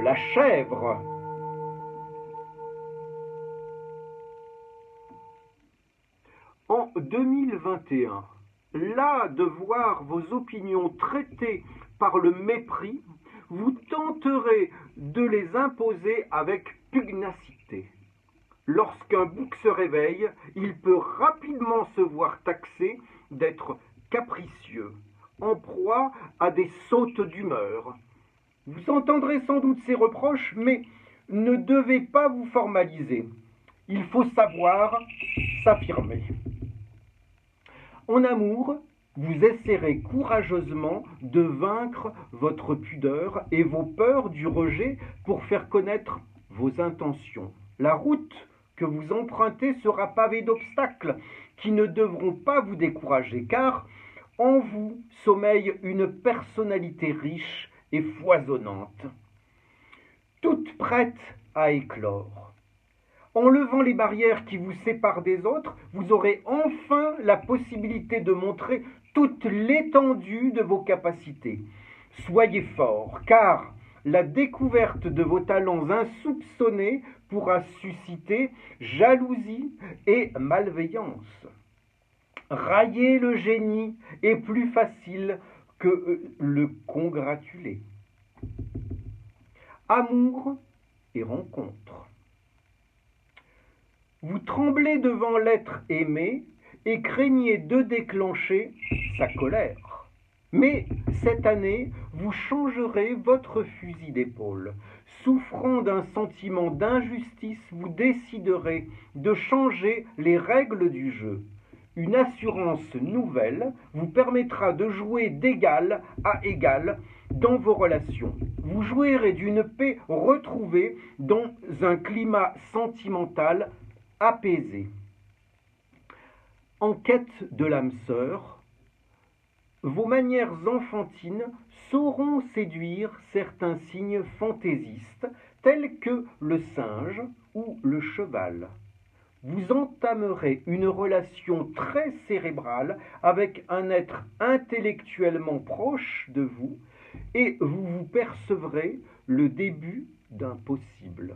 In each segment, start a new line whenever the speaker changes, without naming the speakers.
la chèvre. En 2021, las de voir vos opinions traitées par le mépris, vous tenterez de les imposer avec pugnacité. Lorsqu'un bouc se réveille, il peut rapidement se voir taxé d'être capricieux, en proie à des sautes d'humeur. Vous entendrez sans doute ces reproches, mais ne devez pas vous formaliser. Il faut savoir s'affirmer. En amour, vous essaierez courageusement de vaincre votre pudeur et vos peurs du rejet pour faire connaître vos intentions. La route que vous empruntez sera pavée d'obstacles qui ne devront pas vous décourager, car en vous sommeille une personnalité riche et foisonnante, toute prête à éclore. En levant les barrières qui vous séparent des autres, vous aurez enfin la possibilité de montrer toute l'étendue de vos capacités. Soyez forts, car la découverte de vos talents insoupçonnés pourra susciter jalousie et malveillance. Railler le génie est plus facile que le congratuler. Amour et rencontre. Vous tremblez devant l'être aimé et craignez de déclencher sa colère. Mais cette année, vous changerez votre fusil d'épaule. Souffrant d'un sentiment d'injustice, vous déciderez de changer les règles du jeu. Une assurance nouvelle vous permettra de jouer d'égal à égal dans vos relations. Vous jouirez d'une paix retrouvée dans un climat sentimental apaisé. En quête de l'âme sœur, vos manières enfantines sauront séduire certains signes fantaisistes tels que le singe ou le cheval. Vous entamerez une relation très cérébrale avec un être intellectuellement proche de vous et vous vous percevrez le début d'un possible.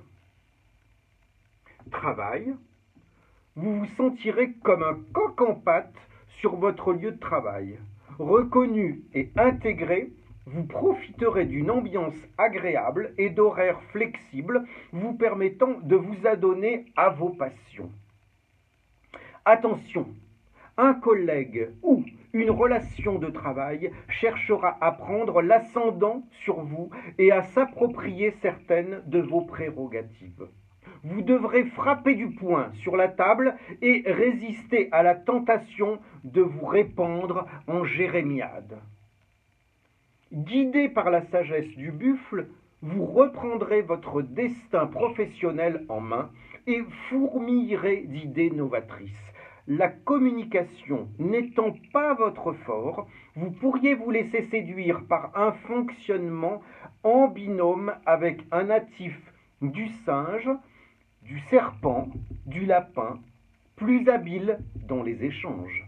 Travail. Vous vous sentirez comme un coq en pâte sur votre lieu de travail. Reconnu et intégré, vous profiterez d'une ambiance agréable et d'horaires flexibles vous permettant de vous adonner à vos passions. Attention, un collègue ou une relation de travail cherchera à prendre l'ascendant sur vous et à s'approprier certaines de vos prérogatives. Vous devrez frapper du poing sur la table et résister à la tentation de vous répandre en jérémiade. Guidé par la sagesse du buffle, vous reprendrez votre destin professionnel en main et fourmillerez d'idées novatrices. La communication n'étant pas votre fort, vous pourriez vous laisser séduire par un fonctionnement en binôme avec un natif du singe, du serpent, du lapin, plus habile dans les échanges.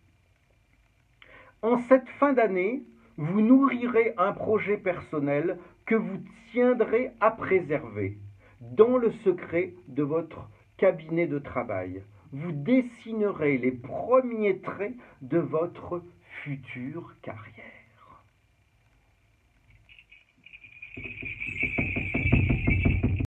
En cette fin d'année, vous nourrirez un projet personnel que vous tiendrez à préserver dans le secret de votre cabinet de travail. Vous dessinerez les premiers traits de votre future carrière.